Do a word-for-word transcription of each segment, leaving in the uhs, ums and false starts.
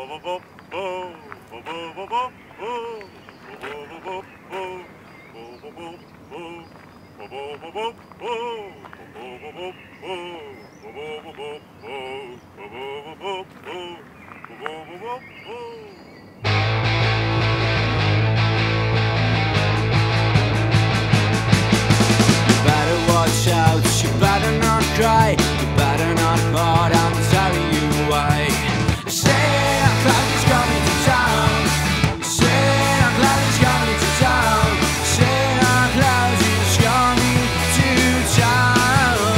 Watch out, you better not cry, you better not part, I'm telling you why. Santa Claus is coming to town, Santa Claus is coming to town, Santa Claus is coming to town.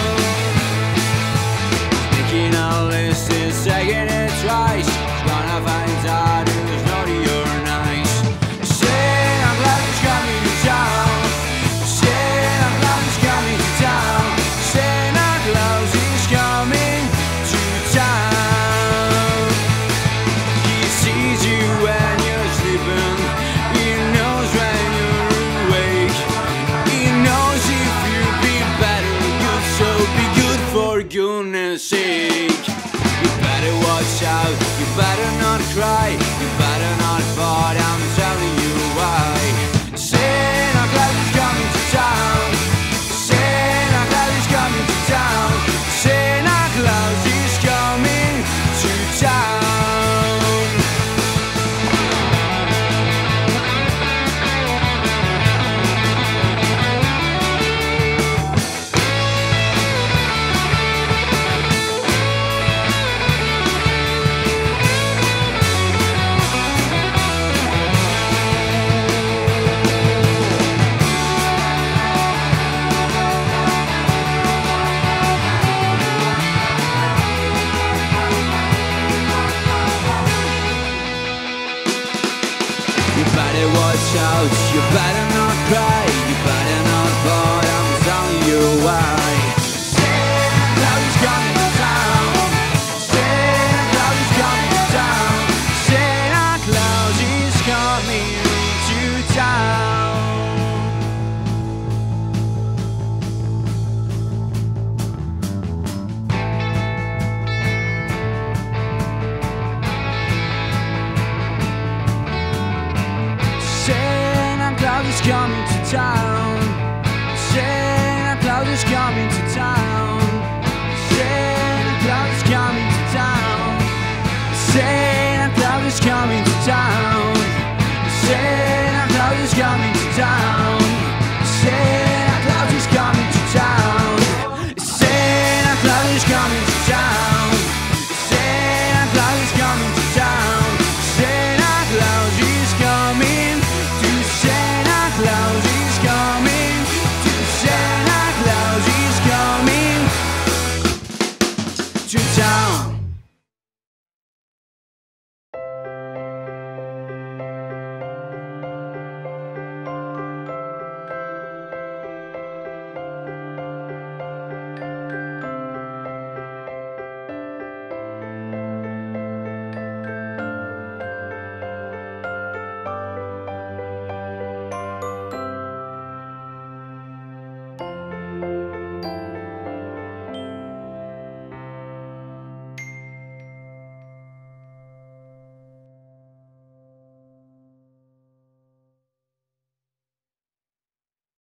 Making a list is taking it twice, he's gonna find out who's naughty or nice. Santa Claus is coming to town, Santa Claus is coming to town, Santa Claus is coming to town. He sees you when you're sleeping, he knows when you're awake, he knows if you'll be better, good, so be good for goodness sake. You better watch out, you better not cry, you better not part, I'm telling you why. Santa Claus is coming to town, Santa Claus is coming to town, Santa Claus is coming to town. You better watch out, you better not cry, you better not part, I'm telling you why. Santa Claus is coming to town, Santa Claus is coming to town, Santa Claus is coming to town. Santa Claus is coming to town, Santa Claus is coming to town, Santa Claus is coming to town, Santa Claus is coming to town, Santa Claus is coming to town, Santa Claus is coming to town, Santa Claus is coming to town, Santa Claus is coming to town, Santa Claus is coming to Santa Claus is coming to Santa Claus is coming to town.